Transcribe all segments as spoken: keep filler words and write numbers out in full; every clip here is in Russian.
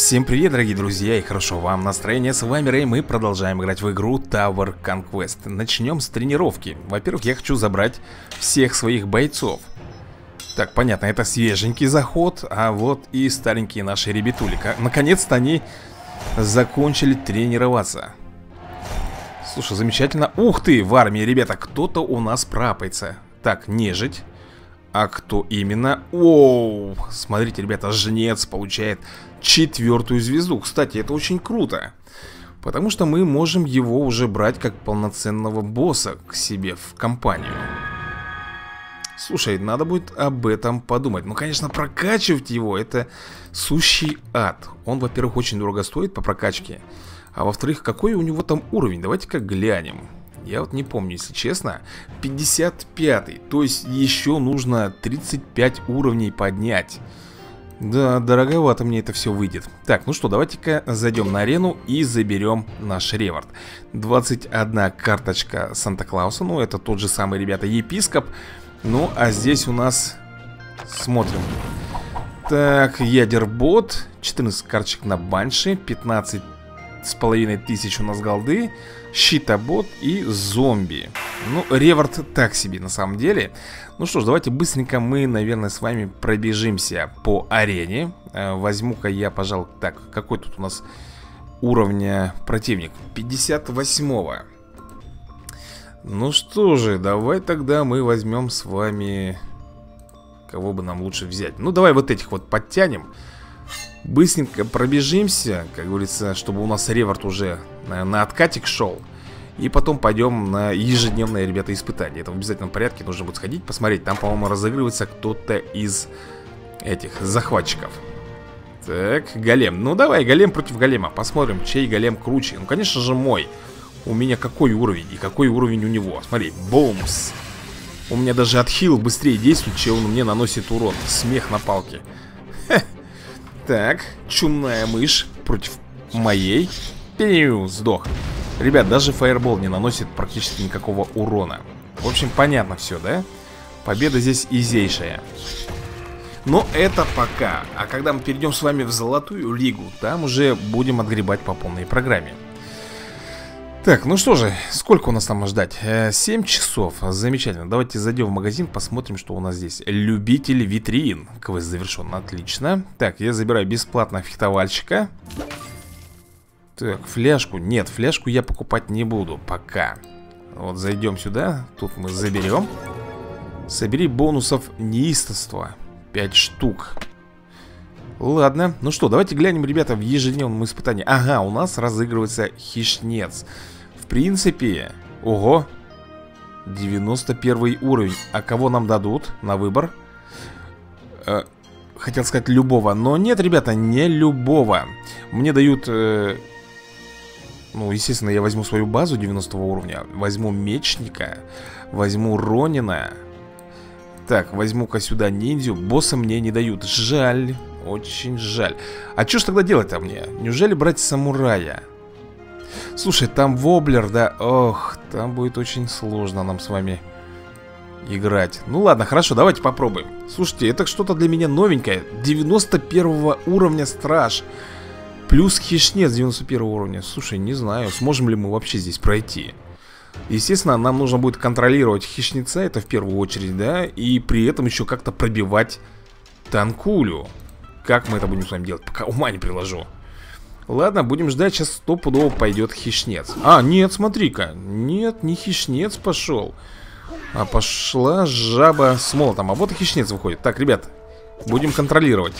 Всем привет, дорогие друзья, и хорошо вам настроение. С вами Рэй, мы продолжаем играть в игру Tower Conquest. Начнем с тренировки. Во-первых, я хочу забрать всех своих бойцов. Так, понятно, это свеженький заход, а вот и старенькие наши ребятули. Наконец-то они закончили тренироваться. Слушай, замечательно. Ух ты, в армии, ребята, кто-то у нас прапается. Так, нежить. А кто именно? Оу, смотрите, ребята, жнец получает четвертую звезду. Кстати, это очень круто, потому что мы можем его уже брать как полноценного босса к себе в компанию. Слушай, надо будет об этом подумать. Ну, конечно, прокачивать его — это сущий ад. Он, во-первых, очень дорого стоит по прокачке. А во-вторых, какой у него там уровень? Давайте-ка глянем. Я вот не помню, если честно. пятьдесят пятый. То есть еще нужно тридцать пять уровней поднять. Да, дороговато мне это все выйдет. Так, ну что, давайте-ка зайдем на арену и заберем наш реворд. двадцать одна карточка Санта-Клауса. Ну, это тот же самый, ребята, епископ. Ну, а здесь у нас... Смотрим. Так, ядербот. четырнадцать карточек на банши. пятнадцать с половиной тысяч у нас голды. Щитобот и зомби. Ну, реворд так себе на самом деле. Ну что ж, давайте быстренько мы, наверное, с вами пробежимся по арене. Возьму-ка я, пожалуй, так, какой тут у нас уровня противник? пятьдесят восьмого. Ну что же, давай тогда мы возьмем с вами... Кого бы нам лучше взять? Ну, давай вот этих вот подтянем. Быстренько пробежимся, как говорится, чтобы у нас реворд уже на, на откатик шел. И потом пойдем на ежедневное, ребята, испытание. Это в обязательном порядке нужно будет сходить, посмотреть. Там, по-моему, разыгрывается кто-то из этих захватчиков. Так, голем. Ну, давай, голем против голема. Посмотрим, чей голем круче. Ну, конечно же, мой. У меня какой уровень и какой уровень у него. Смотри, бумс. У меня даже отхил быстрее действует, чем он мне наносит урон. Смех на палке. Хе. Так, чумная мышь против моей. Пиу, сдох. Ребят, даже фаербол не наносит практически никакого урона. В общем, понятно все, да? Победа здесь изейшая. Но это пока. А когда мы перейдем с вами в золотую лигу, там уже будем отгребать по полной программе. Так, ну что же, сколько у нас там ждать? семь часов, замечательно. Давайте зайдем в магазин, посмотрим, что у нас здесь. Любитель витрин. Квест завершен, отлично. Так, я забираю бесплатно фехтовальщика. Так, фляжку. Нет, фляжку я покупать не буду пока. Вот зайдем сюда, тут мы заберем. Собери бонусов неистовства, пять штук. Ладно, ну что, давайте глянем, ребята, в ежедневном испытании. Ага, у нас разыгрывается хищнец. В принципе, ого, девяносто первый уровень. А кого нам дадут на выбор? э, Хотел сказать любого, но нет, ребята, не любого. Мне дают, э, ну, естественно, я возьму свою базу девяностого уровня. Возьму мечника, возьму Ронина. Так, возьму-ка сюда ниндзю. Босса мне не дают, жаль. Очень жаль. А что ж тогда делать-то мне? Неужели брать самурая? Слушай, там воблер, да? Ох, там будет очень сложно нам с вами играть. Ну ладно, хорошо, давайте попробуем. Слушайте, это что-то для меня новенькое. девяносто первого уровня страж. Плюс хищнец девяносто первого уровня. Слушай, не знаю, сможем ли мы вообще здесь пройти. Естественно, нам нужно будет контролировать хищнеца, это в первую очередь, да? И при этом еще как-то пробивать танкулю. Как мы это будем с вами делать? Пока ума не приложу. Ладно, будем ждать, сейчас стопудово пойдет хищнец. А, нет, смотри-ка. Нет, не хищнец пошел, а пошла жаба с молотом. А вот и хищнец выходит. Так, ребят, будем контролировать.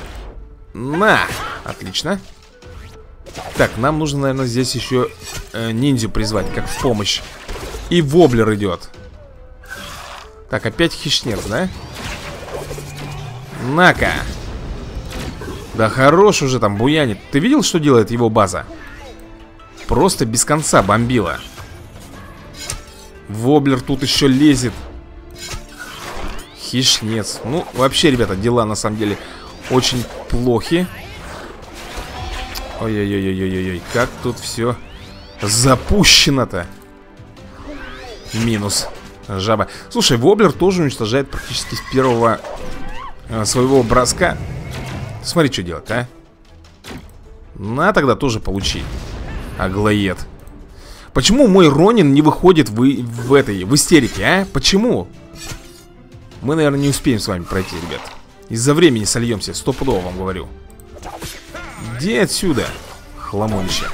На! Отлично. Так, нам нужно, наверное, здесь еще э, ниндзю призвать, как в помощь. И воблер идет. Так, опять хищнец, да? На-ка! Да хорош уже там буянит. Ты видел, что делает его база? Просто без конца бомбила. Воблер тут еще лезет. Хищнец. Ну, вообще, ребята, дела на самом деле очень плохи. Ой-ой-ой-ой-ой-ой. Как тут все запущено-то. Минус. Жаба. Слушай, воблер тоже уничтожает практически с первого э, своего броска. Смотри, что делать, а. На, тогда тоже получи. Аглоед. Почему мой Ронин не выходит в, в этой, в истерике, а? Почему? Мы, наверное, не успеем с вами пройти, ребят. Из-за времени сольемся, стопудово вам говорю. Иди отсюда, хламонище.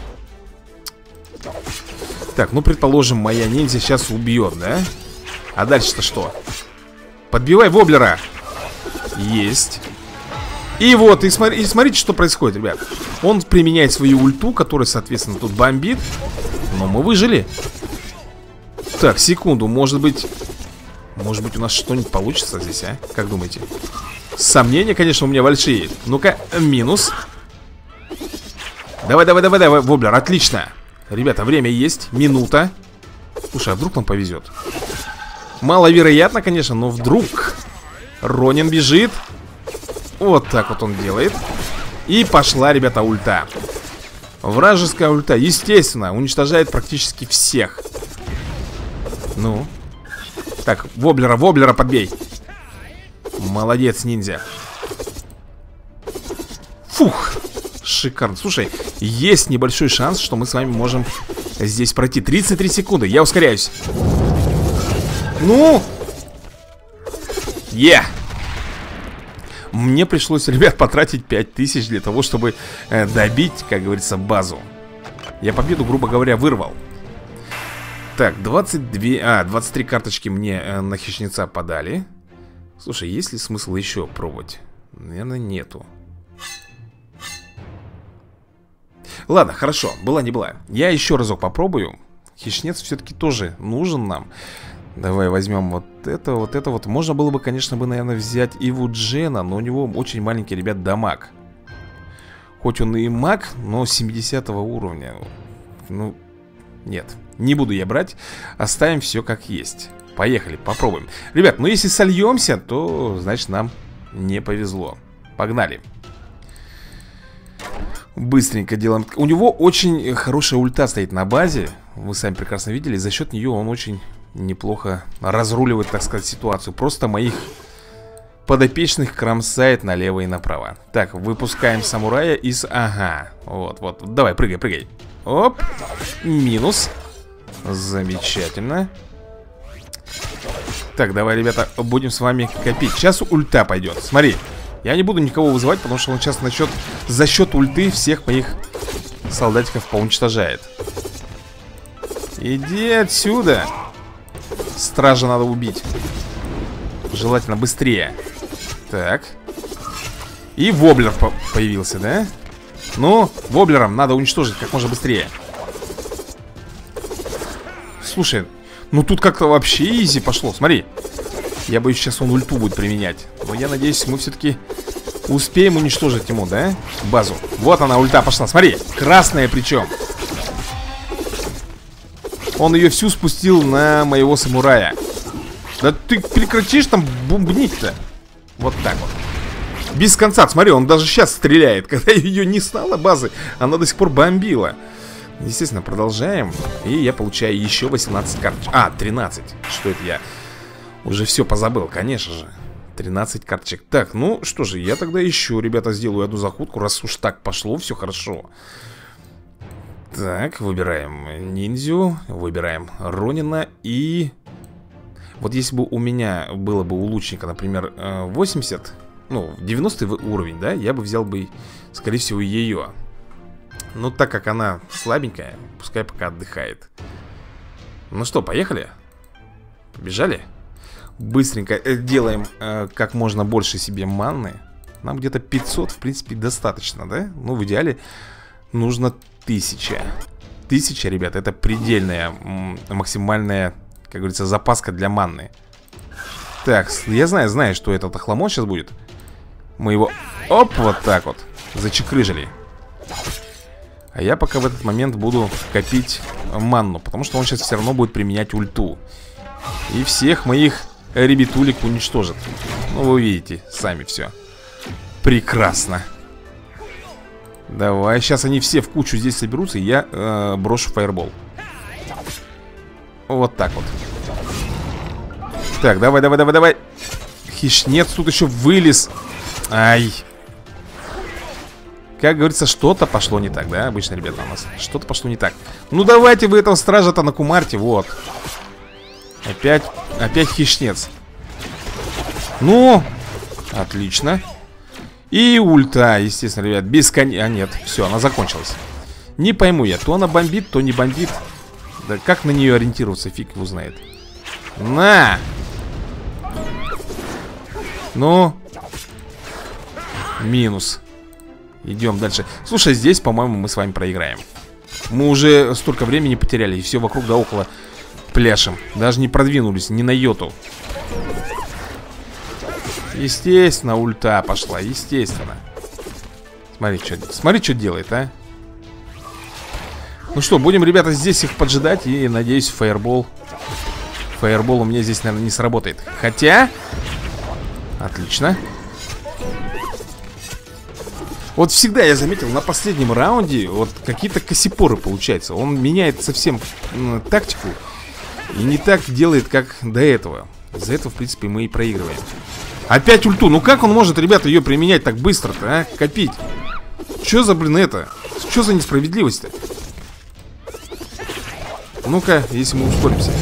Так, ну, предположим, моя ниндзя сейчас убьет, да? А дальше-то что? Подбивай воблера. Есть. И вот, и, смотри, и смотрите, что происходит, ребят. Он применяет свою ульту, которая, соответственно, тут бомбит. Но мы выжили. Так, секунду, может быть... Может быть, у нас что-нибудь получится здесь, а? Как думаете? Сомнения, конечно, у меня большие. Ну-ка, минус. Давай, давай, давай, давай, воблер, отлично. Ребята, время есть, минута. Слушай, а вдруг нам повезет? Маловероятно, конечно, но вдруг. Ронин бежит. Вот так вот он делает. И пошла, ребята, ульта. Вражеская ульта, естественно, уничтожает практически всех. Ну. Так, воблера, воблера подбей. Молодец, ниндзя. Фух. Шикарно. Слушай, есть небольшой шанс, что мы с вами можем здесь пройти. Тридцать три секунды, я ускоряюсь. Ну. Е yeah. Мне пришлось, ребят, потратить пять тысяч для того, чтобы э, добить, как говорится, базу. Я победу, грубо говоря, вырвал. Так, двадцать две, а, двадцать три карточки мне э, на хищница подали. Слушай, есть ли смысл еще пробовать? Наверное, нету. Ладно, хорошо, была не была. Я еще разок попробую. Хищнец все-таки тоже нужен нам. Давай возьмем вот это, вот это вот. Можно было бы, конечно, бы, наверное, взять Иву Джена, но у него очень маленький, ребят, дамаг. Хоть он и маг, но семидесятого уровня. Ну, нет, не буду я брать. Оставим все как есть. Поехали, попробуем. Ребят, ну если сольемся, то, значит, нам не повезло. Погнали. Быстренько делаем. У него очень хорошая ульта стоит на базе. Вы сами прекрасно видели. За счет нее он очень неплохо разруливает, так сказать, ситуацию. Просто моих подопечных кромсает налево и направо. Так, выпускаем самурая из... Ага, вот, вот, давай, прыгай, прыгай. Оп, минус. Замечательно. Так, давай, ребята, будем с вами копить. Сейчас ульта пойдет, смотри. Я не буду никого вызывать, потому что он сейчас насчет, за счет ульты всех моих солдатиков поуничтожает. Иди отсюда. Стража надо убить. Желательно быстрее. Так. И воблер по появился, да? Ну, воблером надо уничтожить как можно быстрее. Слушай, ну тут как-то вообще изи пошло, смотри. Я боюсь, сейчас он ульту будет применять. Но я надеюсь, мы все-таки успеем уничтожить ему, да? Базу. Вот она, ульта пошла, смотри. Красная причем. Он ее всю спустил на моего самурая. Да ты прекратишь там бубнить-то. Вот так вот. Без конца, смотри, он даже сейчас стреляет. Когда ее не стало базы, она до сих пор бомбила. Естественно, продолжаем. И я получаю еще восемнадцать карточек. А, тринадцать. Что это я? Уже все позабыл, конечно же. тринадцать карточек. Так, ну что же, я тогда еще, ребята, сделаю одну заходку. Раз уж так пошло, все хорошо. Так, выбираем ниндзю. Выбираем Ронина. И... Вот если бы у меня было бы у лучника, например, восемьдесят, ну, девяностый уровень, да, я бы взял бы, скорее всего, ее. Но так как она слабенькая, пускай пока отдыхает. Ну что, поехали? Побежали? Быстренько делаем э, как можно больше себе манны. Нам где-то пятьсот, в принципе, достаточно, да? Ну, в идеале нужно тысяча. Тысяча, ребят, это предельная, максимальная, как говорится, запаска для манны. Так, я знаю, знаю, что этот охламон сейчас будет. Мы его, оп, вот так вот зачекрыжили. А я пока в этот момент буду копить манну, потому что он сейчас все равно будет применять ульту. И всех моих ребятулек уничтожит. Ну, вы увидите сами все. Прекрасно. Давай, сейчас они все в кучу здесь соберутся, и я э, брошу фаербол. Вот так вот. Так, давай, давай, давай, давай. Хищнец тут еще вылез. Ай. Как говорится, что-то пошло не так, да, обычно, ребята, у нас что-то пошло не так. Ну давайте вы этого стража-то накумарьте, вот. Опять, опять хищнец. Ну, отлично. И ульта, естественно, ребят, без коня. А нет, все, она закончилась. Не пойму я, то она бомбит, то не бомбит. Да как на нее ориентироваться, фиг его знает. На! Ну, минус. Идем дальше. Слушай, здесь, по-моему, мы с вами проиграем. Мы уже столько времени потеряли, и все вокруг да около пляшем. Даже не продвинулись, ни на йоту. Естественно, ульта пошла, естественно. Смотри, что, смотри, что делает, а. Ну что, будем, ребята, здесь их поджидать. И, надеюсь, фаербол Фаербол у меня здесь, наверное, не сработает. Хотя... Отлично. Вот всегда я заметил, на последнем раунде вот какие-то косипоры получаются. Он меняет совсем м, тактику и не так делает, как до этого. Из-за этого, в принципе, мы и проигрываем. Опять ульту. Ну как он может, ребята, ее применять так быстро-то, а? Копить. Че за, блин, это? Че за несправедливость-то? Ну-ка, если мы ускоримся.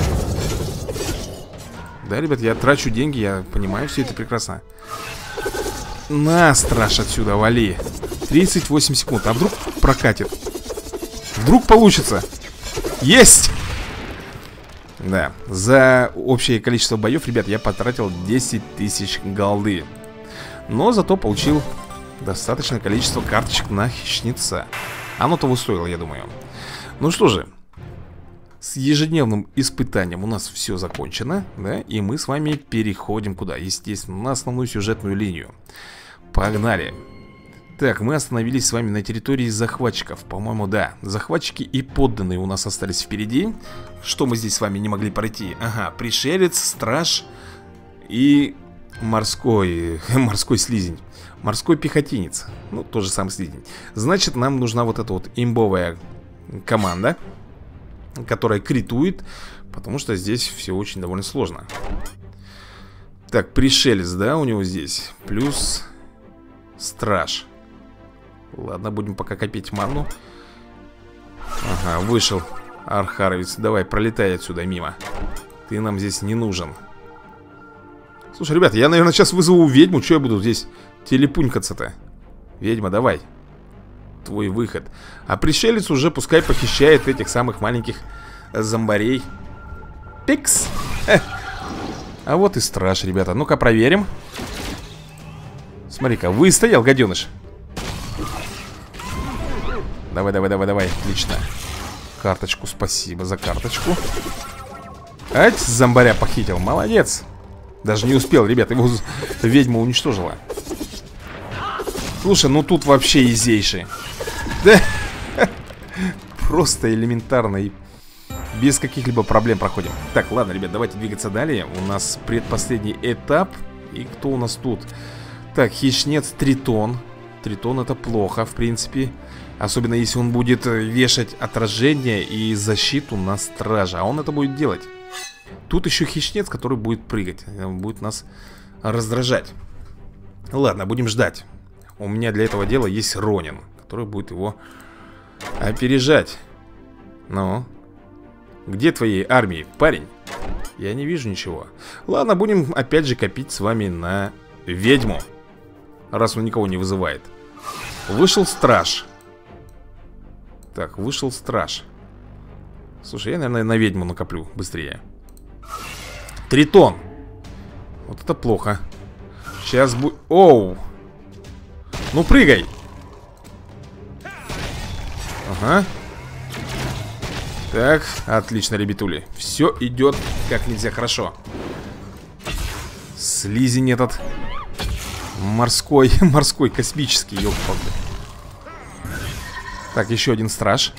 Да, ребят, я трачу деньги, я понимаю все это прекрасно. На, страж, отсюда, вали. тридцать восемь секунд, а вдруг прокатит? Вдруг получится? Есть! Да, за общее количество боев, ребят, я потратил десять тысяч голды. Но зато получил достаточное количество карточек на хищница. Оно того стоило, я думаю. Ну что же, с ежедневным испытанием у нас все закончено, да? И мы с вами переходим куда? Естественно, на основную сюжетную линию. Погнали. Так, мы остановились с вами на территории захватчиков. По-моему, да. Захватчики и подданные у нас остались впереди. Что мы здесь с вами не могли пройти? Ага, пришелец, страж и морской, морской слизень. Морской пехотинец. Ну, тот же самый слизень. Значит, нам нужна вот эта вот имбовая команда, которая критует, потому что здесь все очень довольно сложно. Так, пришелец, да, у него здесь. Плюс страж. Ладно, будем пока копить ману. Ага, вышел архаровец. Давай, пролетай отсюда мимо. Ты нам здесь не нужен. Слушай, ребята, я, наверное, сейчас вызову ведьму. Что я буду здесь телепунькаться-то? Ведьма, давай. Твой выход. А пришелец уже пускай похищает этих самых маленьких зомбарей. Пикс. Эх. А вот и страж, ребята. Ну-ка проверим. Смотри-ка, выстоял, гаденыш. Давай, давай, давай, давай, отлично. Карточку, спасибо за карточку. Ать, зомбаря похитил, молодец. Даже не успел, ребят, его ведьма уничтожила. Слушай, ну тут вообще изейший. Да. Просто элементарно и без каких-либо проблем проходим. Так, ладно, ребят, давайте двигаться далее. У нас предпоследний этап. И кто у нас тут? Так, хищнец Тритон. Тритон это плохо, в принципе. Особенно если он будет вешать отражение и защиту на стража. А он это будет делать. Тут еще хищнец, который будет прыгать. Он будет нас раздражать. Ладно, будем ждать. У меня для этого дела есть Ронин, который будет его опережать. Ну, где твои армии, парень? Я не вижу ничего. Ладно, будем опять же копить с вами на ведьму, раз он никого не вызывает. Вышел страж. Так, вышел страж. Слушай, я, наверное, на ведьму накоплю быстрее. Тритон. Вот это плохо. Сейчас будет... Оу. Ну, прыгай. Ага. Так, отлично, ребятули. Все идет как нельзя хорошо. Слизень этот. Морской, морской, космический, ёлки-палки. Так, еще один страж.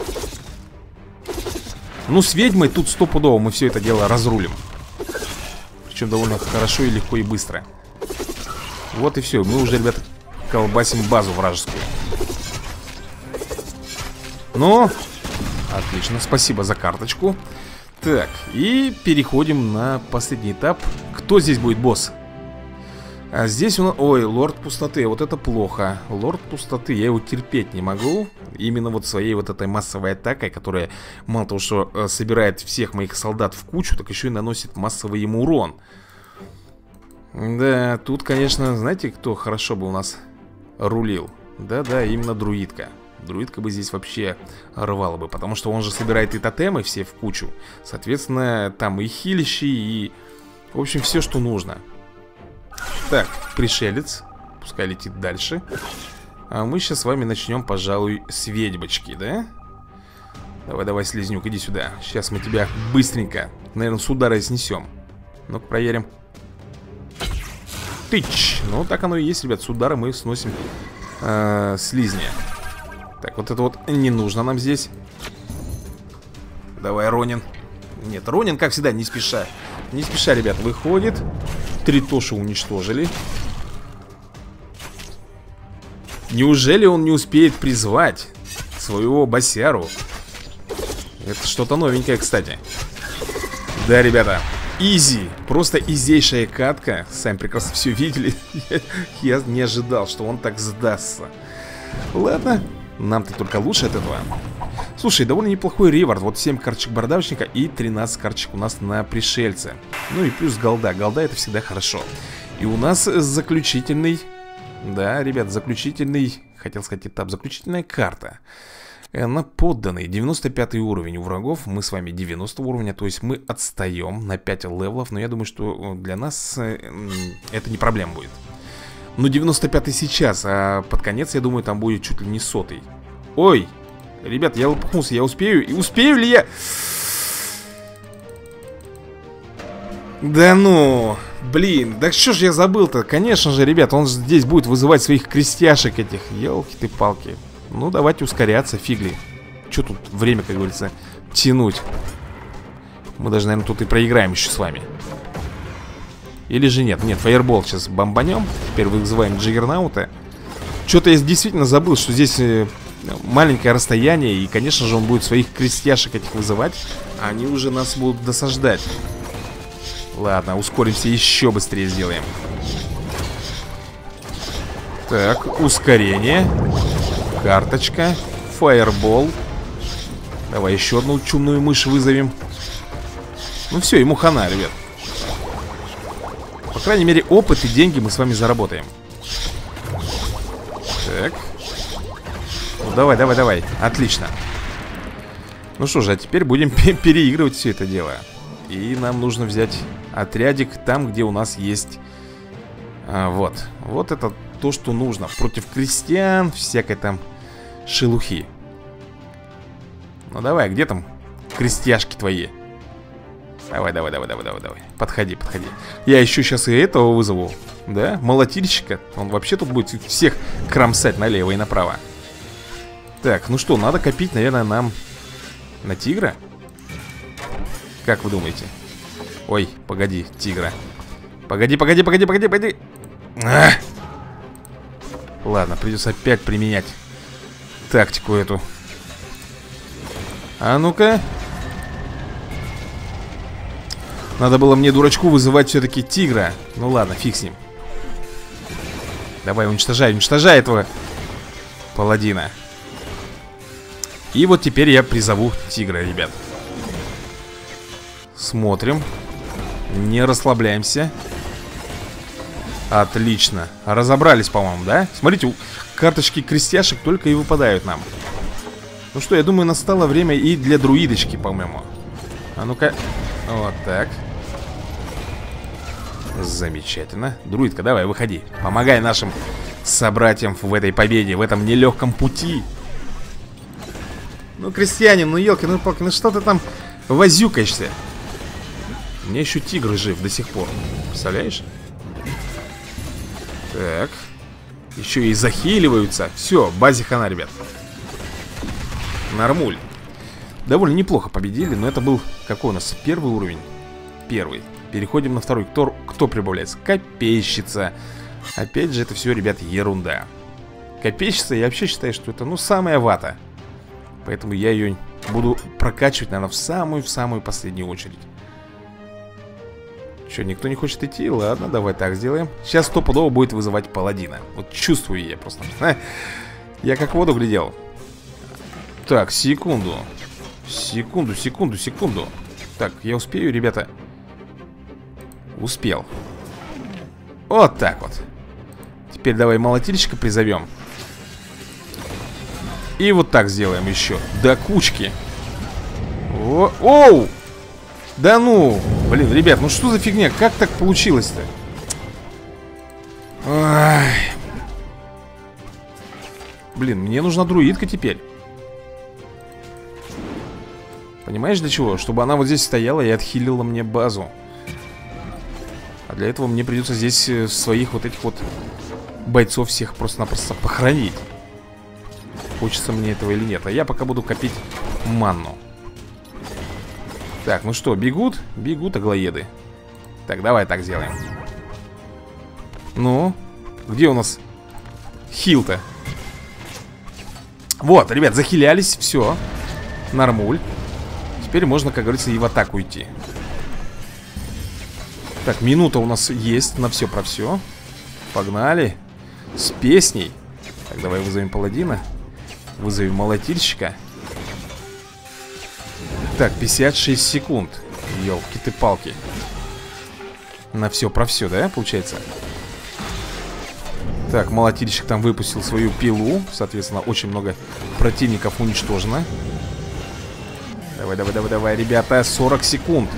Ну, с ведьмой тут стопудово мы все это дело разрулим. Причем довольно хорошо и легко и быстро. Вот и все, мы уже, ребята, колбасим базу вражескую. Ну, отлично, спасибо за карточку. Так, и переходим на последний этап. Кто здесь будет босс? А здесь у нас... Ой, лорд пустоты, вот это плохо. Лорд пустоты, я его терпеть не могу. Именно вот своей вот этой массовой атакой, которая мало того, что э, собирает всех моих солдат в кучу, так еще и наносит массовый ему урон. Да, тут, конечно, знаете, кто хорошо бы у нас рулил? Да-да, именно друидка. Друидка бы здесь вообще рвала бы, потому что он же собирает и тотемы все в кучу. Соответственно, там и хилищи, и... В общем, все, что нужно. Так, пришелец. Пускай летит дальше. А мы сейчас с вами начнем, пожалуй, с ведьмочки, да? Давай, давай, слизнюк, иди сюда. Сейчас мы тебя быстренько, наверное, с удара снесем. Ну-ка, проверим. Тыч! Ну, так оно и есть, ребят. С удара мы сносим э, слизня. Так, вот это вот не нужно нам здесь. Давай, Ронин. Нет, Ронин, как всегда, не спеша. Не спеша, ребят, выходит. Три тоши уничтожили. Неужели он не успеет призвать своего босяру? Это что-то новенькое, кстати. Да, ребята, изи. Просто изейшая катка. Сами прекрасно все видели. Я не ожидал, что он так сдастся. Ладно, нам-то только лучше от этого. Слушай, довольно неплохой реворд. Вот семь карточек бородавочника и тринадцать карточек у нас на пришельце. Ну и плюс голда. Голда — это всегда хорошо. И у нас заключительный... Да, ребят, заключительный... Хотел сказать этап. Заключительная карта. Она подданный. девяносто пятый уровень у врагов. Мы с вами девяностого уровня. То есть мы отстаем на пять левелов. Но я думаю, что для нас это не проблема будет. Но девяносто пятый сейчас. А под конец, я думаю, там будет чуть ли не сотый. Ой! Ребят, я лопухнулся, я успею? И успею ли я? Да ну, блин, да что ж я забыл-то? Конечно же, ребят, он здесь будет вызывать своих крестьяшек этих. Елки ты палки. Ну, давайте ускоряться, фигли. Что тут время, как говорится, тянуть? Мы даже, наверное, тут и проиграем еще с вами. Или же нет? Нет, фаербол сейчас бомбанем. Теперь вызываем Джиггернаута. Что-то я действительно забыл, что здесь... маленькое расстояние. И, конечно же, он будет своих крестьяшек этих вызывать. А они уже нас будут досаждать. Ладно, ускоримся, еще быстрее сделаем. Так, ускорение. Карточка. Фаербол. Давай еще одну чумную мышь вызовем. Ну все, ему хана, ребят. По крайней мере, опыт и деньги мы с вами заработаем. Так. Ну, давай, давай, давай. Отлично. Ну что же, а теперь будем переигрывать все это дело. И нам нужно взять отрядик там, где у нас есть а, вот. Вот это то, что нужно. Против крестьян, всякой там шелухи. Ну давай, где там крестьяшки твои? Давай, давай, давай, давай, давай, давай. Подходи, подходи. Я еще сейчас и этого вызову. Да, молотильщика. Он вообще тут будет всех кромсать налево и направо. Так, ну что, надо копить, наверное, нам на тигра? Как вы думаете? Ой, погоди, тигра. Погоди, погоди, погоди, погоди, погоди. А! Ладно, придется опять применять тактику эту. А ну-ка. Надо было мне, дурачку, вызывать все-таки тигра. Ну ладно, фиг с ним. Давай, уничтожай, уничтожай этого паладина. И вот теперь я призову тигра, ребят. Смотрим. Не расслабляемся. Отлично. Разобрались, по-моему, да? Смотрите, карточки крестьяшек только и выпадают нам. Ну что, я думаю, настало время и для друидочки, по-моему. А ну-ка. Вот так. Замечательно. Друидка, давай, выходи. Помогай нашим собратьям в этой победе, в этом нелегком пути. Ну, крестьянин, ну елки, ну палки, ну что ты там возюкаешься? У меня еще тигр жив до сих пор. Представляешь? Так. Еще и захиливаются. Все, базе хана, ребят. Нормуль. Довольно неплохо победили, но это был какой у нас? Первый уровень? Первый. Переходим на второй. Кто, кто прибавляется? Копейщица. Опять же, это все, ребят, ерунда. Копейщица, я вообще считаю, что это, ну, самая вата. Поэтому я ее буду прокачивать, наверное, в самую-в самую последнюю очередь. Что, никто не хочет идти? Ладно, давай так сделаем. Сейчас стопудово будет вызывать паладина. Вот чувствую я просто. Я как в воду глядел. Так, секунду. Секунду, секунду, секунду. Так, я успею, ребята? Успел. Вот так вот. Теперь давай молотильщика призовем. И вот так сделаем еще. До кучки. О, оу! Да ну! Блин, ребят, ну что за фигня? Как так получилось-то? Блин, мне нужна друидка теперь. Понимаешь, для чего? Чтобы она вот здесь стояла и отхилила мне базу. А для этого мне придется здесь своих вот этих вот бойцов всех просто-напросто похоронить. Хочется мне этого или нет. А я пока буду копить манну. Так, ну что, бегут? Бегут аглоеды. Так, давай так сделаем. Ну, где у нас хил-то? Вот, ребят, захилялись, все. Нормуль. Теперь можно, как говорится, и в атаку идти. Так, минута у нас есть на все про все. Погнали. С песней. Так, давай вызовем паладина. Вызовем молотильщика. Так, пятьдесят шесть секунд. Ёлки-ты-палки. На все про все, да, получается? Так, молотильщик там выпустил свою пилу. Соответственно, очень много противников уничтожено. Давай, давай, давай, давай, ребята, сорок секунд.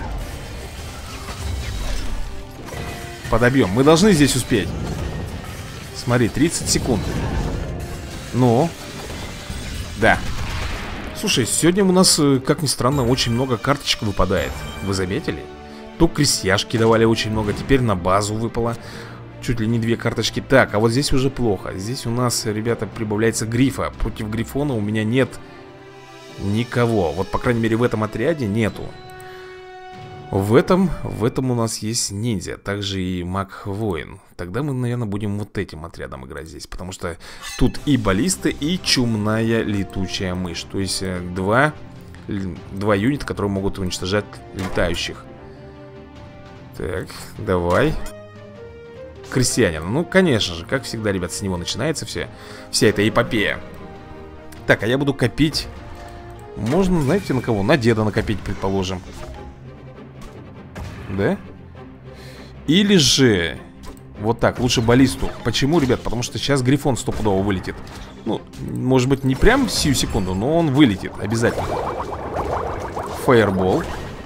Подобьем. Мы должны здесь успеть. Смотри, тридцать секунд. Ну. Да. Слушай, сегодня у нас, как ни странно, очень много карточек выпадает. Вы заметили? То крестьяшки давали очень много, теперь на базу выпало чуть ли не две карточки. Так, а вот здесь уже плохо. Здесь у нас, ребята, прибавляется грифа. Против грифона у меня нет никого. Вот, по крайней мере, в этом отряде нету. В этом, в этом у нас есть ниндзя, также и маг-воин. Тогда мы, наверное, будем вот этим отрядом играть здесь, потому что тут и баллисты, и чумная летучая мышь. То есть два, два юнита, которые могут уничтожать летающих. Так, давай. Крестьянин. Ну, конечно же, как всегда, ребят, с него начинается все, вся эта эпопея. Так, а я буду копить. Можно, знаете, на кого? На деда накопить, предположим. Да? Или же вот так, лучше баллисту. Почему, ребят? Потому что сейчас грифон стопудово вылетит. Ну, может быть, не прям сию секунду, но он вылетит обязательно. Фаербол.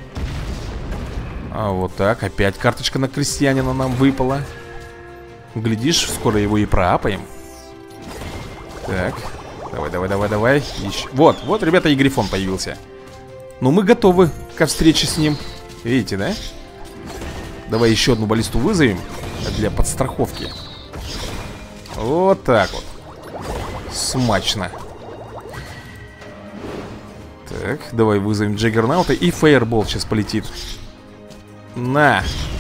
А вот так, опять карточка на крестьянина нам выпала. Глядишь, скоро его и проапаем. Так, давай, давай, давай, давай. Еще. Вот, вот, ребята, и грифон появился. Ну, мы готовы ко встрече с ним. Видите, да? Давай еще одну баллисту вызовем для подстраховки. Вот так вот. Смачно. Так, давай вызовем Джаггернаута. И фаербол сейчас полетит. На.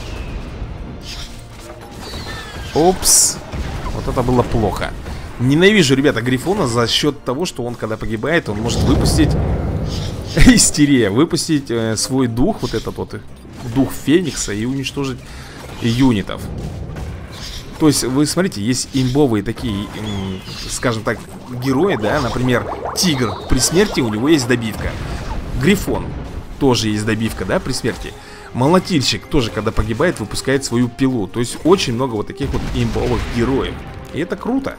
Опс. Вот это было плохо. Ненавижу, ребята, грифона за счет того, что он, когда погибает, он может выпустить истерия, выпустить э, свой дух, вот этот вот дух Феникса, и уничтожить юнитов. То есть, вы смотрите, есть имбовые такие, эм, скажем так, герои, да, например, Тигр при смерти, у него есть добивка. Грифон тоже есть добивка, да, при смерти. Молотильщик тоже, когда погибает, выпускает свою пилу. То есть, очень много вот таких вот имбовых героев. И это круто.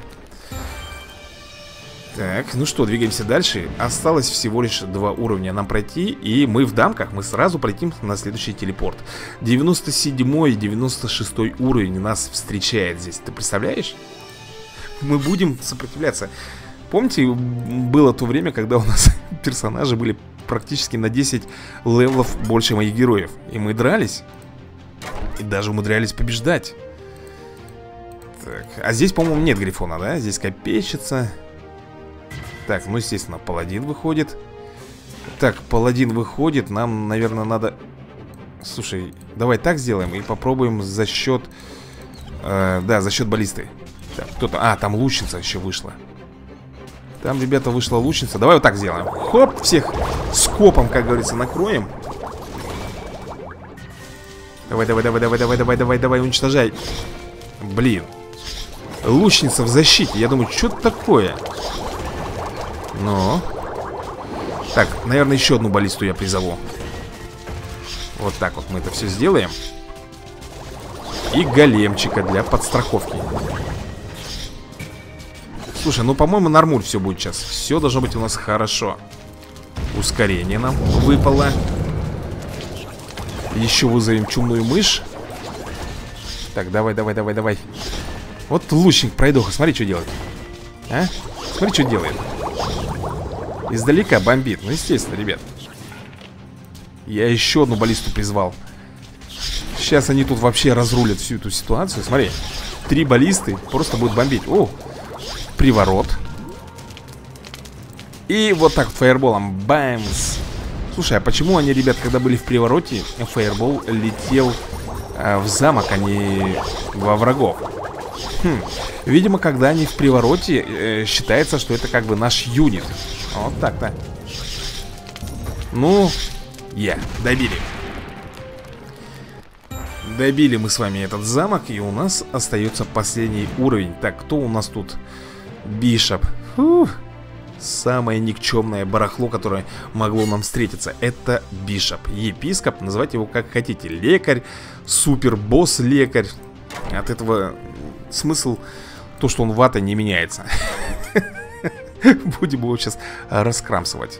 Так, ну что, двигаемся дальше. Осталось всего лишь два уровня нам пройти. И мы в дамках, мы сразу полетим на следующий телепорт. девяносто седьмой, девяносто шестой уровень нас встречает здесь. Ты представляешь? Мы будем сопротивляться. Помните, было то время, когда у нас персонажи были практически на десять левелов больше моих героев. И мы дрались. И даже умудрялись побеждать. Так, а здесь, по-моему, нет грифона, да? Здесь копейщица. Так, ну, естественно, паладин выходит. Так, паладин выходит. Нам, наверное, надо... Слушай, давай так сделаем и попробуем за счет... Э, да, за счет баллисты. Так, кто-то... А, там лучница еще вышла. Там, ребята, вышла лучница. Давай вот так сделаем. Хоп, всех скопом, как говорится, накроем. Давай, давай, давай, давай, давай, давай, давай, давай, уничтожай. Блин. Лучница в защите. Я думаю, что это такое? Ну. Так, наверное, еще одну баллисту я призову. Вот так вот мы это все сделаем. И големчика для подстраховки. Слушай, ну, по-моему, нормуль все будет сейчас. Все должно быть у нас хорошо. Ускорение нам выпало. Еще вызовем чумную мышь. Так, давай, давай, давай, давай. Вот лучник пройдоха, смотри, что делает. А? Смотри, что делает. Издалека бомбит. Ну, естественно, ребят. Я еще одну баллисту призвал. Сейчас они тут вообще разрулят всю эту ситуацию. Смотри, три баллисты просто будут бомбить. О, приворот. И вот так вот фаерболом. Бамс. Слушай, а почему они, ребят, когда были в привороте, фаербол летел а, в замок, а не во врагов? Хм. Видимо, когда они в привороте, э, считается, что это как бы наш юнит. Вот так-то. Ну, я, yeah, добили. Добили мы с вами этот замок, и у нас остается последний уровень. Так, кто у нас тут? Бишоп. Фух. Самое никчемное барахло, которое могло нам встретиться, это Бишоп. Епископ, называйте его как хотите. Лекарь, супербосс-лекарь. От этого смысл то, что он вата, не меняется. Будем его сейчас раскрамсывать.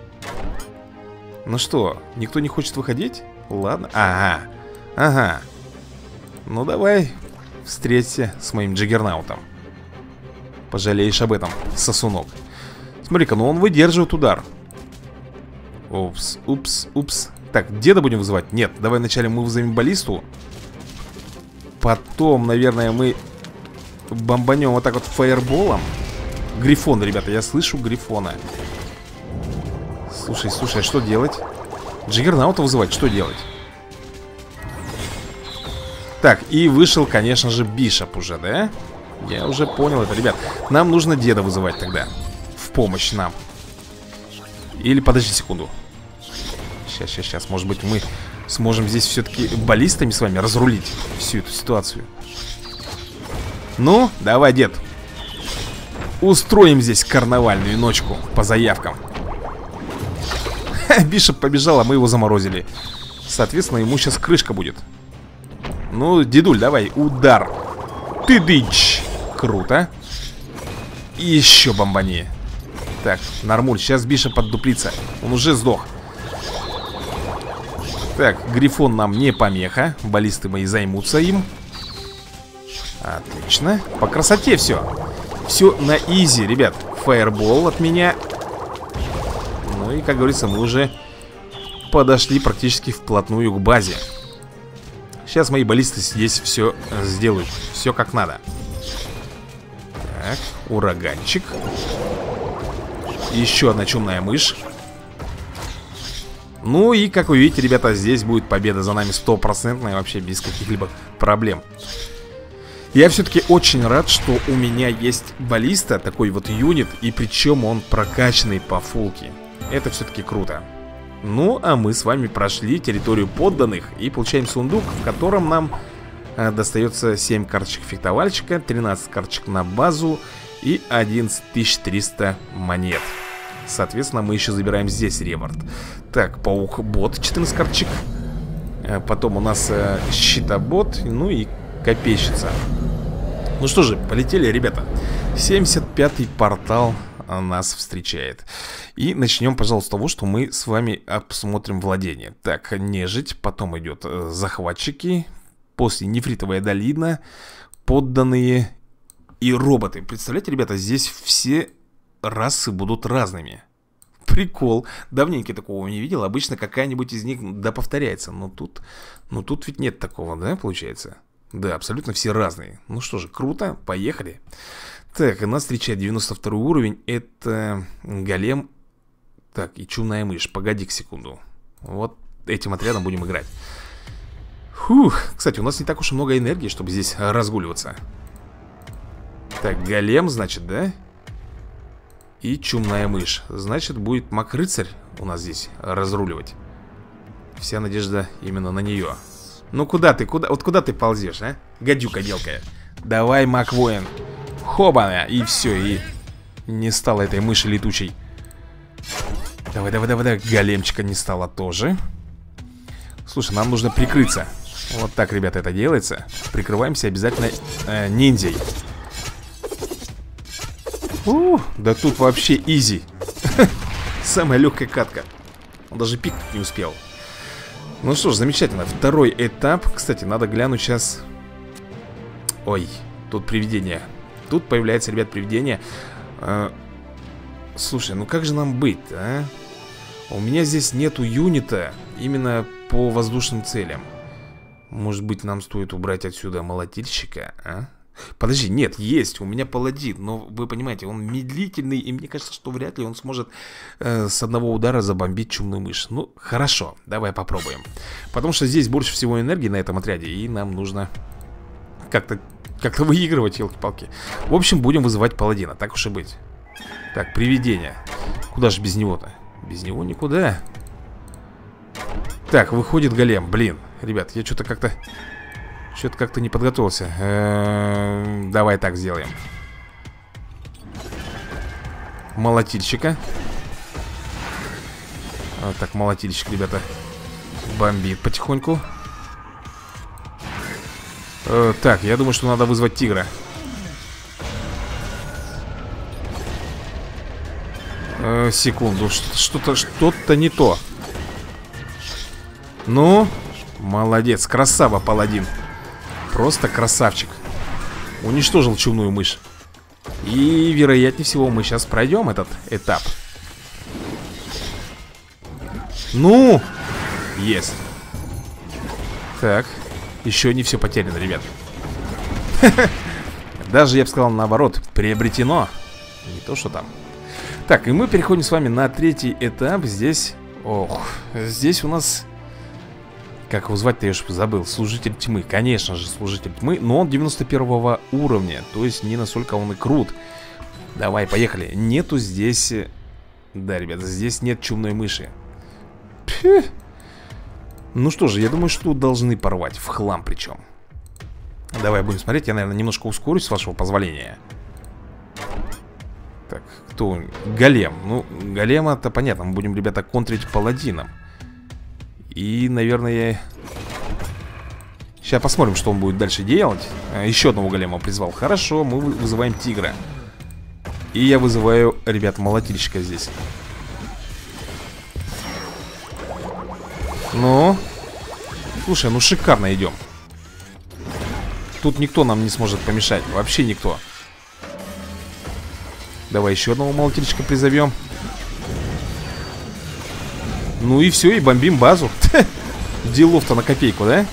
Ну что, никто не хочет выходить? Ладно, ага, ага. Ну давай, встреться с моим джаггернаутом. Пожалеешь об этом, сосунок. Смотри-ка, ну он выдерживает удар. Упс, упс, упс. Так, деда будем вызывать? Нет, давай вначале мы вызовем баллисту. Потом, наверное, мы бомбанем вот так вот фаерболом. Грифон, ребята, я слышу грифона. Слушай, слушай, а что делать? Джаггернаута вызывать, что делать? Так, и вышел, конечно же, Бишоп уже, да? Я уже понял это, ребят. Нам нужно деда вызывать тогда. В помощь нам. Или подожди секунду. Сейчас, сейчас, сейчас. Может быть, мы сможем здесь все-таки баллистами с вами разрулить всю эту ситуацию. Ну, давай, дед. Устроим здесь карнавальную ночку по заявкам. Бишоп побежал, а мы его заморозили. Соответственно, ему сейчас крышка будет. Ну, дедуль, давай, удар. Ты дичь. Круто. И еще бомбани. Так, нормуль, сейчас Бишоп отдуплится. Он уже сдох. Так, грифон нам не помеха. Баллисты мои займутся им. Отлично. По красоте все. Все на изи, ребят. Фаербол от меня. Ну и, как говорится, мы уже подошли практически вплотную к базе. Сейчас мои баллисты здесь все сделают. Все как надо. Так, ураганчик. Еще одна чумная мышь. Ну и, как вы видите, ребята, здесь будет победа за нами стопроцентная, вообще без каких-либо проблем. Я все-таки очень рад, что у меня есть баллиста, такой вот юнит, и причем он прокачанный по фулке. Это все-таки круто. Ну, а мы с вами прошли территорию подданных и получаем сундук, в котором нам э, достается семь карточек фехтовальщика, тринадцать карточек на базу и одиннадцать тысяч триста монет. Соответственно, мы еще забираем здесь реворд. Так, паук-бот, четырнадцать карточек. э, Потом у нас э, щитобот, ну и копейщица. Ну что же, полетели, ребята. семьдесят пятый портал нас встречает. И начнем, пожалуйста, с того, что мы с вами посмотрим владение. Так, нежить, потом идет э, захватчики, после нефритовая долина, подданные и роботы. Представляете, ребята, здесь все расы будут разными. Прикол. Давненько такого не видел. Обычно какая-нибудь из них, да, повторяется. Но тут, но тут ведь нет такого, да, получается? Да, абсолютно все разные. Ну что же, круто, поехали. Так, нас встречает девяносто второй уровень. Это голем. Так, и чумная мышь. Погоди-ка секунду. Вот этим отрядом будем играть. Фух, кстати, у нас не так уж и много энергии, чтобы здесь разгуливаться. Так, голем, значит, да? И чумная мышь. Значит, будет маг-рыцарь у нас здесь разруливать. Вся надежда именно на нее. Ну куда ты, куда, вот куда ты ползешь, а? Гадюка мелкая. Давай, Мак-воин. Хоба, и все, и не стало этой мыши летучей. Давай, давай, давай, давай. Големчика не стало тоже. Слушай, нам нужно прикрыться. Вот так, ребята, это делается. Прикрываемся обязательно э, ниндзей. У, да тут вообще изи. Самая легкая катка. Он даже пикнуть не успел. Ну что ж, замечательно. Второй этап. Кстати, надо глянуть сейчас. Ой, тут привидение. Тут появляется, ребят, привидение. э, Слушай, ну как же нам быть, а? У меня здесь нету юнита именно по воздушным целям. Может быть, нам стоит убрать отсюда молотильщика, а? Подожди, нет, есть, у меня паладин. Но вы понимаете, он медлительный. И мне кажется, что вряд ли он сможет э, с одного удара забомбить чумную мышь. Ну, хорошо, давай попробуем. Потому что здесь больше всего энергии на этом отряде. И нам нужно как-то как-то выигрывать, елки-палки. В общем, будем вызывать паладина, так уж и быть. Так, привидение. Куда же без него-то? Без него никуда. Так, выходит голем. Блин, ребят, я что-то как-то Что-то как-то не подготовился. Э-э- Давай так сделаем. Молотильщика. Вот так, молотильщик, ребята, бомбит потихоньку. э, Так, я думаю, что надо вызвать тигра. э, Секунду, что-то что-то не то. Ну, молодец, красава, паладин. Просто красавчик. Уничтожил чумную мышь. И, вероятнее всего, мы сейчас пройдем этот этап. Ну, есть. Так, еще не все потеряно, ребят. Даже, я бы сказал, наоборот, приобретено. Не то, что там. Так, и мы переходим с вами на третий этап. Здесь, ох, здесь у нас... Как его звать-то, я уж забыл. Служитель тьмы, конечно же, служитель тьмы. Но он девяносто первого уровня. То есть не настолько он и крут. Давай, поехали. Нету здесь... Да, ребята, здесь нет чумной мыши. Пфф. Ну что же, я думаю, что должны порвать. В хлам причем. Давай будем смотреть. Я, наверное, немножко ускорюсь, с вашего позволения. Так, кто? Голем. Ну, голема-то понятно. Мы будем, ребята, контрить паладином. И, наверное, сейчас посмотрим, что он будет дальше делать. Еще одного голема призвал. Хорошо, мы вызываем тигра. И я вызываю, ребят, молотильщика здесь. Ну, слушай, ну шикарно идем. Тут никто нам не сможет помешать. Вообще никто. Давай еще одного молотильщика призовем. Ну и все, и бомбим базу. Делов-то на копейку, да?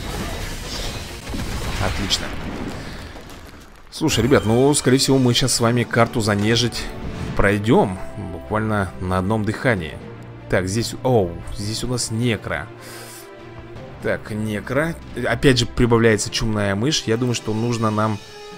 Отлично. Слушай, ребят, ну, скорее всего, мы сейчас с вами карту за нежить пройдем. Буквально на одном дыхании. Так, здесь... Оу, здесь у нас некро. Так, некро. Опять же прибавляется чумная мышь. Я думаю, что нужно нам...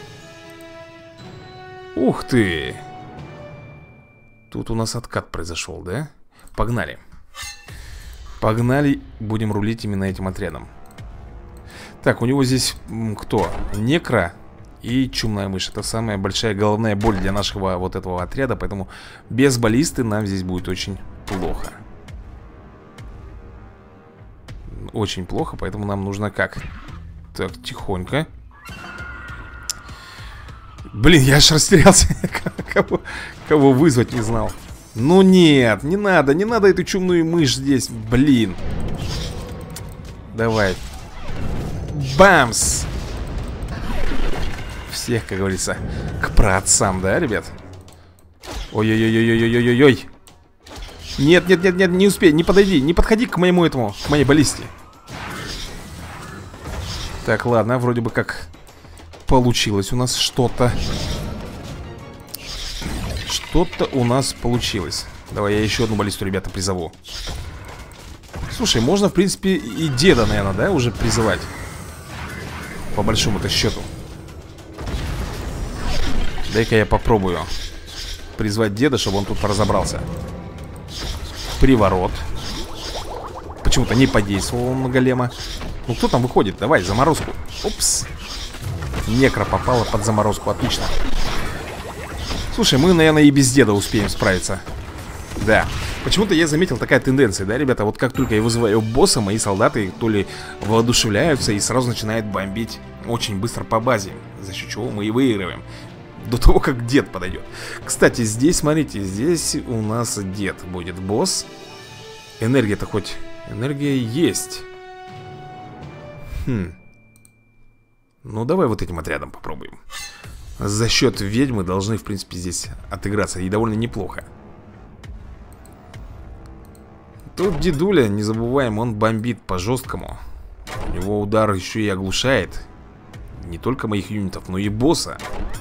Ух ты! Тут у нас откат произошел, да? Погнали. Погнали, будем рулить именно этим отрядом. Так, у него здесь кто? Некро и чумная мышь. Это самая большая головная боль для нашего вот этого отряда. Поэтому без баллисты нам здесь будет очень плохо. Очень плохо, поэтому нам нужно как? Так, тихонько. Блин, я аж растерялся. Кого, кого вызвать не знал. Ну нет, не надо, не надо эту чумную мышь здесь, блин. Давай. Бамс. Всех, как говорится, к праотцам, да, ребят? Ой-ой-ой-ой-ой-ой-ой-ой. Нет, нет, нет, нет, не успей, не подойди, не подходи к моему этому, к моей баллисте. Так, ладно, вроде бы как получилось у нас что-то. Что-то у нас получилось. Давай я еще одну баллисту, ребята, призову. Слушай, можно, в принципе, и деда, наверное, да, уже призывать. По большому-то счету. Дай-ка я попробую призвать деда, чтобы он тут разобрался. Приворот. Почему-то не подействовал он на голема. Ну кто там выходит? Давай, заморозку. Упс. Некро попала под заморозку, отлично. Слушай, мы, наверное, и без деда успеем справиться. Да. Почему-то я заметил такая тенденция, да, ребята? Вот как только я вызываю босса, мои солдаты то ли воодушевляются и сразу начинают бомбить очень быстро по базе. За счет чего мы и выигрываем. До того, как дед подойдет. Кстати, здесь, смотрите, здесь у нас дед будет босс. Энергия-то хоть... Энергия есть. Хм. Ну, давай вот этим отрядом попробуем. За счет ведьмы должны, в принципе, здесь отыграться. И довольно неплохо. Тут дедуля, не забываем, он бомбит по-жесткому. У него удар еще и оглушает. Не только моих юнитов, но и босса.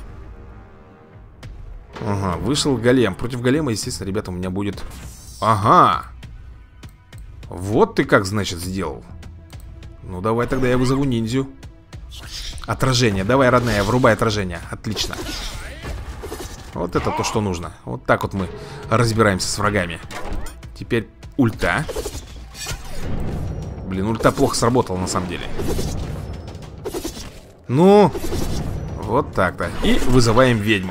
Ага, вышел голем. Против голема, естественно, ребята, у меня будет... Ага. Вот ты как, значит, сделал. Ну, давай тогда я вызову ниндзю. Отражение, давай, родная, врубай отражение. Отлично. Вот это то, что нужно. Вот так вот мы разбираемся с врагами. Теперь ульта. Блин, ульта плохо сработала на самом деле. Ну, вот так-то. И вызываем ведьму.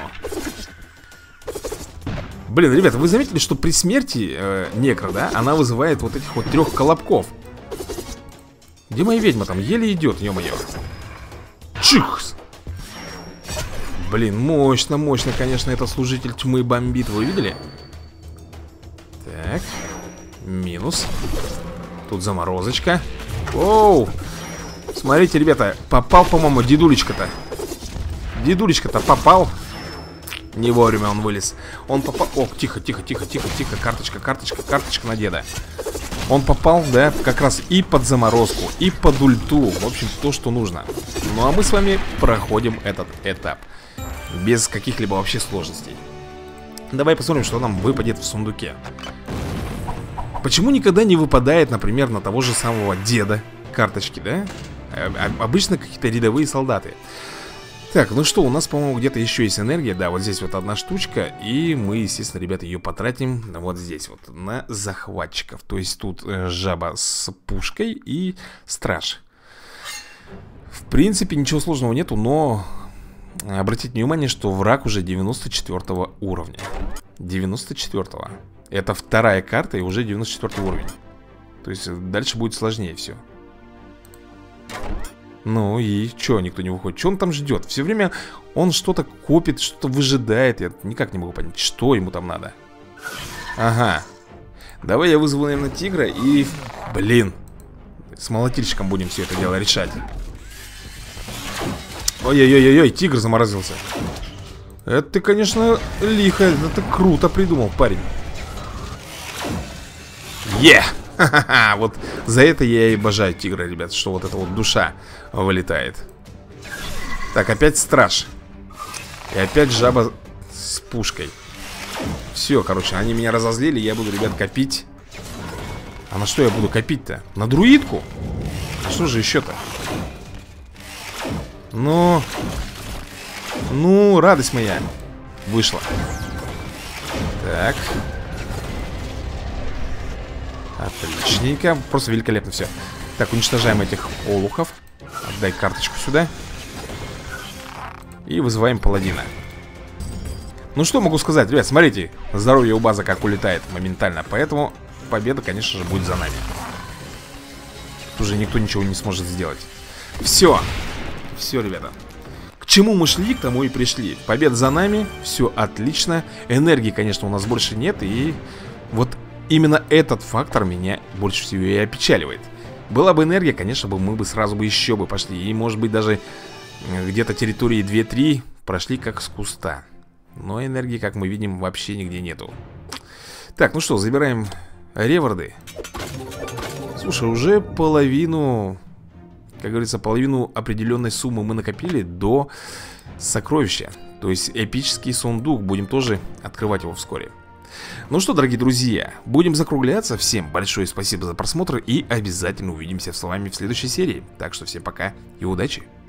Блин, ребята, вы заметили, что при смерти э, некро, да, она вызывает вот этих вот трех колобков. Где моя ведьма там? Еле идет, ё-моё. Чихс! Блин, мощно, мощно, конечно, это служитель тьмы бомбит. Вы видели? Так. Минус. Тут заморозочка. Оу! Смотрите, ребята, попал, по-моему, дедулечка-то. Дедулечка-то попал. Не вовремя он вылез. Он попал... О, тихо, тихо, тихо, тихо, тихо. Карточка, карточка, карточка на деда. Он попал, да, как раз и под заморозку, и под ульту. В общем, то, что нужно. Ну, а мы с вами проходим этот этап без каких-либо вообще сложностей. Давай посмотрим, что нам выпадет в сундуке. Почему никогда не выпадает, например, на того же самого деда карточки, да? Обычно какие-то рядовые солдаты. Так, ну что, у нас, по-моему, где-то еще есть энергия. Да, вот здесь вот одна штучка. И мы, естественно, ребята, ее потратим вот здесь вот, на захватчиков. То есть тут э, жаба с пушкой и страж. В принципе, ничего сложного нету, но обратите внимание, что враг уже девяносто четвёртого уровня. девяносто четвёртого. Это вторая карта и уже девяносто четвёртый уровень. То есть дальше будет сложнее все. Ну и чё, никто не выходит? Чё он там ждет? Все время он что-то копит, что-то выжидает. Я никак не могу понять, что ему там надо. Ага. Давай я вызову, наверное, тигра и... Блин. С молотильщиком будем все это дело решать. Ой-ой-ой-ой, тигр заморозился. Это ты, конечно, лихо. Это круто придумал, парень. Е! Yeah! Ха-ха-ха, вот за это я и обожаю тигра, ребят, что вот эта вот душа вылетает. Так, опять страж. И опять жаба с пушкой. Все, короче, они меня разозлили, я буду, ребят, копить. А на что я буду копить-то? На друидку? А что же еще-то? Ну... Ну, радость моя вышла. Так... Отличненько, просто великолепно все. Так, уничтожаем этих олухов. Отдай карточку сюда. И вызываем паладина. Ну что могу сказать, ребят, смотрите. Здоровье у базы как улетает моментально. Поэтому победа, конечно же, будет за нами. Тут уже никто ничего не сможет сделать. Все. Все, ребята. К чему мы шли, к тому и пришли. Победа за нами, все отлично. Энергии, конечно, у нас больше нет. И вот именно этот фактор меня больше всего и опечаливает. Была бы энергия, конечно бы мы бы сразу бы еще бы пошли. И может быть даже где-то территории две-три прошли как с куста. Но энергии, как мы видим, вообще нигде нету. Так, ну что, забираем реворды. Слушай, уже половину, как говорится, половину определенной суммы мы накопили до сокровища. То есть эпический сундук. Будем тоже открывать его вскоре. Ну что, дорогие друзья, будем закругляться. Всем большое спасибо за просмотр и обязательно увидимся с вами в следующей серии. Так что всем пока и удачи!